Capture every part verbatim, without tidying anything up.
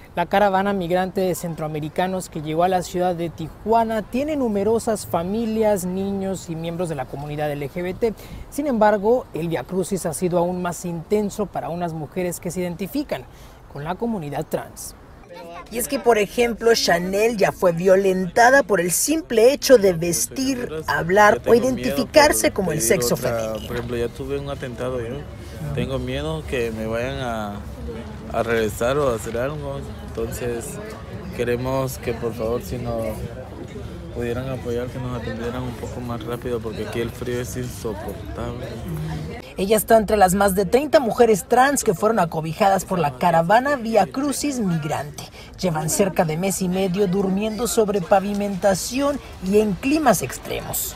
La caravana migrante de centroamericanos que llegó a la ciudad de Tijuana tiene numerosas familias, niños y miembros de la comunidad L G B T. Sin embargo, el viacrucis ha sido aún más intenso para unas mujeres que se identifican con la comunidad trans. Y es que, por ejemplo, Chanel ya fue violentada por el simple hecho de vestir, hablar o identificarse como el sexo femenino. Por ejemplo, ya tuve un atentado yo. Tengo miedo que me vayan a, a regresar o a hacer algo. Entonces, queremos que por favor, si nos pudieran apoyar, que nos atendieran un poco más rápido, porque aquí el frío es insoportable. Ella está entre las más de treinta mujeres trans que fueron acobijadas por la caravana Viacrucis Migrante. Llevan cerca de mes y medio durmiendo sobre pavimentación y en climas extremos.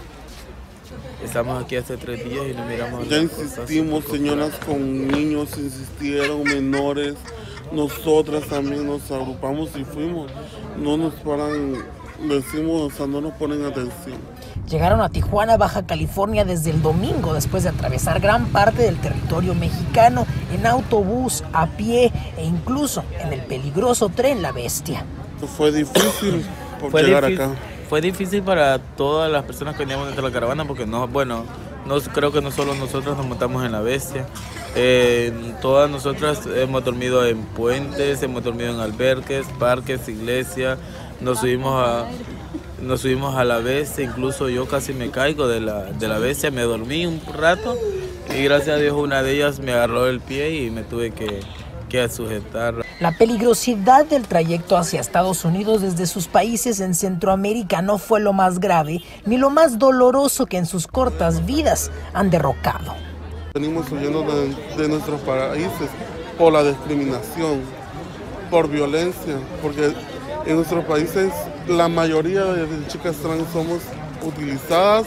Estamos aquí hace tres días y no miramos. Ya insistimos, señoras con niños insistieron, menores. Nosotras también nos agrupamos y fuimos. No nos paran, decimos, o sea, no nos ponen atención. Llegaron a Tijuana, Baja California, desde el domingo, después de atravesar gran parte del territorio mexicano en autobús, a pie e incluso en el peligroso tren La Bestia. Fue difícil por fue llegar difícil, acá. Fue difícil para todas las personas que veníamos dentro de la caravana, porque no, bueno, no creo que no solo nosotros nos montamos en La Bestia. Eh, todas nosotras hemos dormido en puentes, hemos dormido en alberques, parques, iglesias. Nos subimos a Nos subimos a La Bestia, incluso yo casi me caigo de la, de la Bestia, me dormí un rato y gracias a Dios una de ellas me agarró el pie y me tuve que, que sujetar. La peligrosidad del trayecto hacia Estados Unidos desde sus países en Centroamérica no fue lo más grave ni lo más doloroso que en sus cortas vidas han derrocado. Venimos huyendo de, de nuestros países por la discriminación, por violencia, porque en nuestros países la mayoría de chicas trans somos utilizadas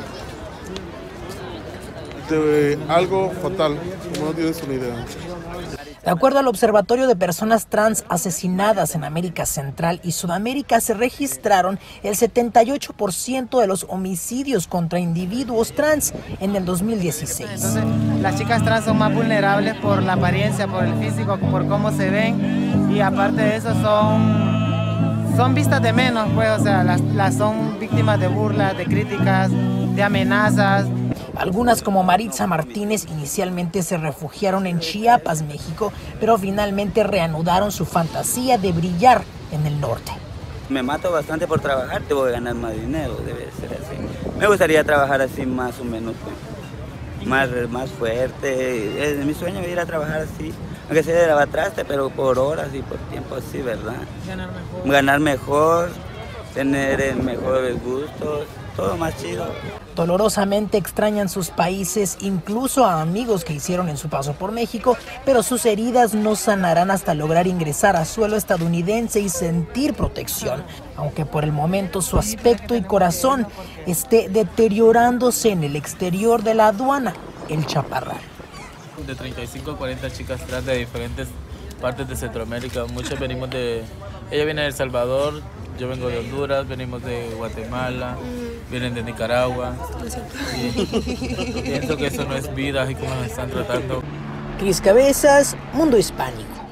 de algo fatal, como no tienes una idea. De acuerdo al Observatorio de Personas Trans Asesinadas en América Central y Sudamérica, se registraron el setenta y ocho por ciento de los homicidios contra individuos trans en el dos mil dieciséis. Entonces, las chicas trans son más vulnerables por la apariencia, por el físico, por cómo se ven, y aparte de eso son, son vistas de menos, pues, o sea, las, las son víctimas de burlas, de críticas, de amenazas. Algunas, como Maritza Martínez, inicialmente se refugiaron en Chiapas, México, pero finalmente reanudaron su fantasía de brillar en el norte. Me mato bastante por trabajar, te voy a ganar más dinero, debe ser así. Me gustaría trabajar así más o menos, más, más fuerte. Es mi sueño ir a trabajar así, aunque sea de lavatraste, pero por horas y por tiempo así, ¿verdad? Ganar mejor. Ganar mejor, tener mejores gustos, todo más chido. Dolorosamente extrañan sus países, incluso a amigos que hicieron en su paso por México, pero sus heridas no sanarán hasta lograr ingresar a suelo estadounidense y sentir protección, aunque por el momento su aspecto y corazón esté deteriorándose en el exterior de la aduana, el Chaparral. De treinta y cinco a cuarenta chicas trans de diferentes partes de Centroamérica, muchas venimos de, ella viene de El Salvador, yo vengo de Honduras, venimos de Guatemala, vienen de Nicaragua. Y pienso que eso no es vida, así como nos están tratando. Cris Cabezas, Mundo Hispánico.